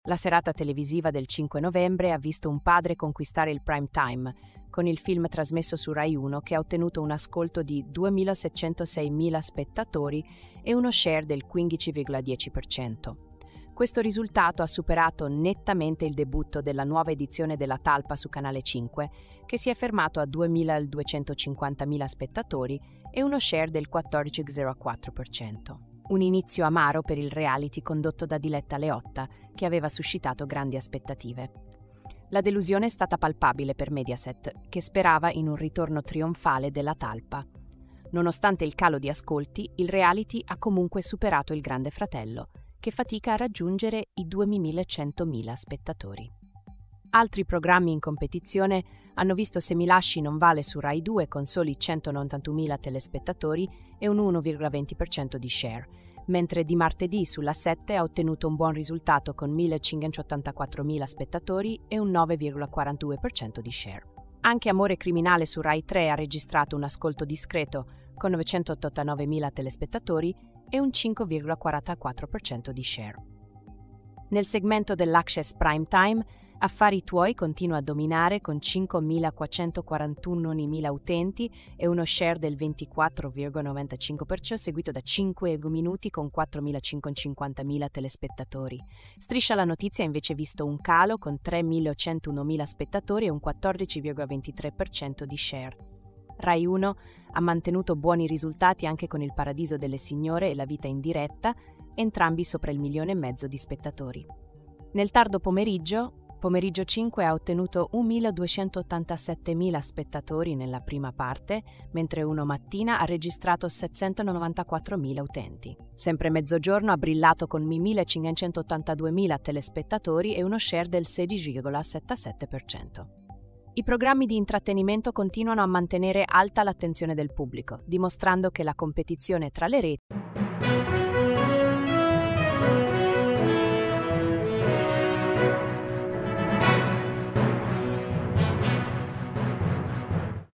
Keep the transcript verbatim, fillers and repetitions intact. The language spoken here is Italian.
La serata televisiva del cinque novembre ha visto un padre conquistare il prime time, con il film trasmesso su Rai uno che ha ottenuto un ascolto di duemilaseicentoseimila spettatori e uno share del quindici virgola dieci per cento. Questo risultato ha superato nettamente il debutto della nuova edizione della Talpa su Canale cinque, che si è fermato a duemiladuecentocinquantamila spettatori e uno share del quattordici virgola zero quattro per cento. Un inizio amaro per il reality condotto da Diletta Leotta, che aveva suscitato grandi aspettative. La delusione è stata palpabile per Mediaset, che sperava in un ritorno trionfale della Talpa. Nonostante il calo di ascolti, il reality ha comunque superato il Grande Fratello, che fatica a raggiungere i duemilacentomila spettatori. Altri programmi in competizione hanno visto Se mi lasci non vale su Rai due con soli centonovantunomila telespettatori e un uno virgola venti per cento di share, mentre Di martedì sulla sette ha ottenuto un buon risultato con millecinquecentottantaquattromila spettatori e un nove virgola quarantadue per cento di share. Anche Amore criminale su Rai tre ha registrato un ascolto discreto con novecentottantanovemila telespettatori e un cinque virgola quarantaquattro per cento di share. Nel segmento dell'Access Prime Time, Affari tuoi continua a dominare con cinquemilaquattrocentoquarantunomila utenti e uno share del ventiquattro virgola novantacinque per cento, seguito da cinque minuti con quattromilacinquecentocinquantamila telespettatori. Striscia la notizia ha invece visto un calo con tremilacentounomila spettatori e un quattordici virgola ventitré per cento di share. Rai uno ha mantenuto buoni risultati anche con Il Paradiso delle Signore e La vita in diretta, entrambi sopra il milione e mezzo di spettatori. Nel tardo pomeriggio, Pomeriggio cinque ha ottenuto duemiladuecentottantasettemila spettatori nella prima parte, mentre Uno Mattina ha registrato settecentonovantaquattromila utenti. Sempre Mezzogiorno ha brillato con millecinquecentottantaduemila telespettatori e uno share del sedici virgola settantasette per cento. I programmi di intrattenimento continuano a mantenere alta l'attenzione del pubblico, dimostrando che la competizione tra le reti